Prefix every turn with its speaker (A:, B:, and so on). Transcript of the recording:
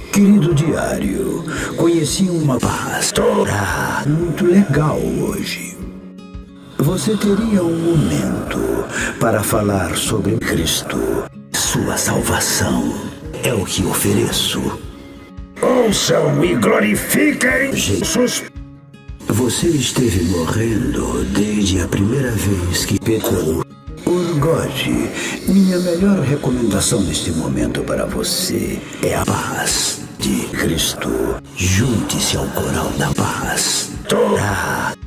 A: Querido diário, conheci uma pastora muito legal hoje. Você teria um momento para falar sobre Cristo. Sua salvação é o que ofereço.
B: Ouçam e glorifiquem Jesus.
A: Você esteve morrendo desde a primeira vez que pecou. Urgote, minha melhor recomendação neste momento para você é a paz de Cristo. Junte-se ao coral da paz. Torá.